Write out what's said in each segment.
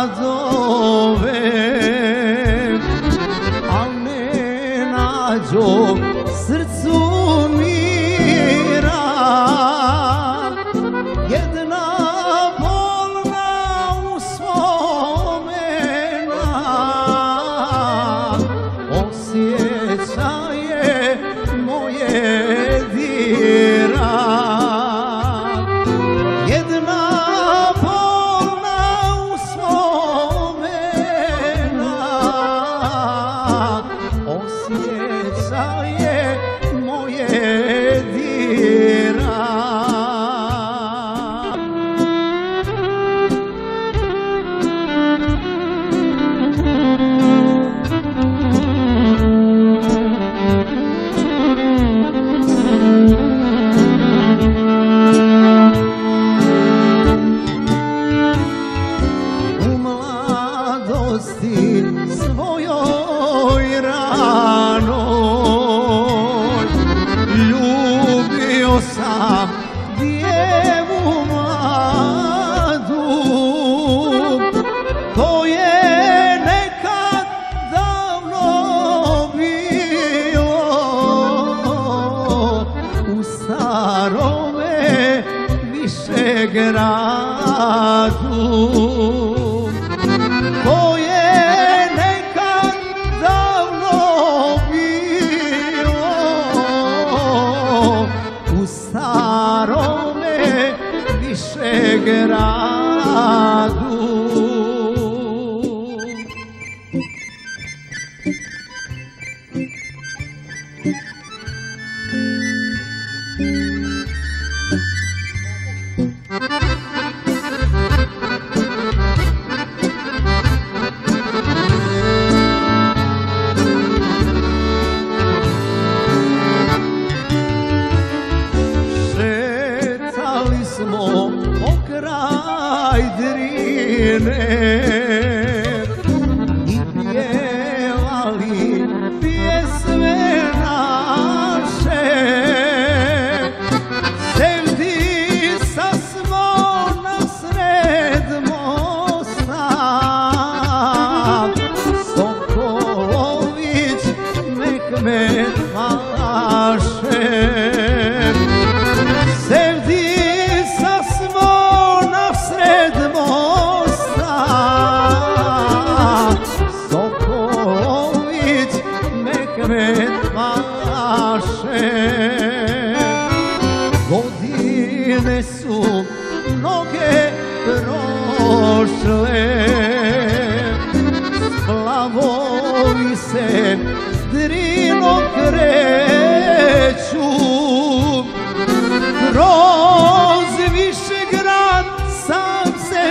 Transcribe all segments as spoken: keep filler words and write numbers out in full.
gradove, al ne nađo srcu mira. Jedna bolna uspomena osjećaje moje dira. Jedna bolna uspomena osjećaje moje dira. Svojoj ranoj ljubio sam djevu mladu, to je nekad davno bilo u starome Višegradu. To je nekad davno bilo u starome Višegradu. Smo pokraj Drine i pjevali pjesme naše. Sevdica smo nasred mosta, Sokolović nek me paše. Godine su mnoge prošle, splavovi se Drinom kreću. Kroz Višegrad sam se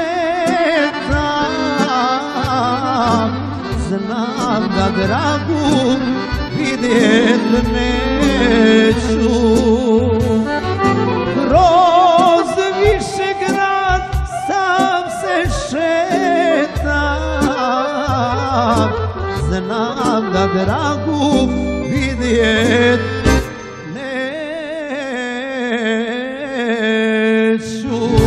šetam, znam da dragu vidjet neću. Kroz Višegrad sam se šetam, znam da dragu vidjet neću.